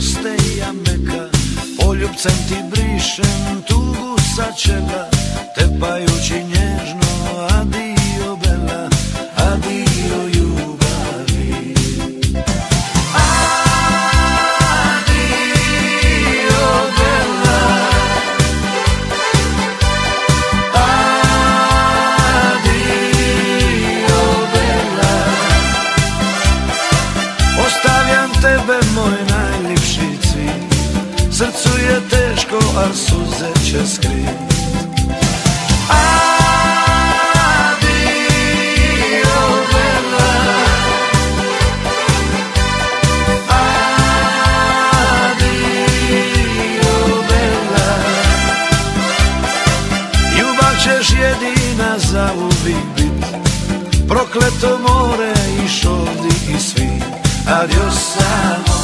ostaje meka, poljubcem ti brišem tugu sa čela, tepajući nježno adio bela, adio ljubavi. Adio bela, adio bela, ostavljam tebe moj najljepši cvit, srcu je teško, a suze će skrit. Adio bela, adio bela, ljubav ćeš jedina zauvijek bit, prokleto more i šoldi i svi. Adios,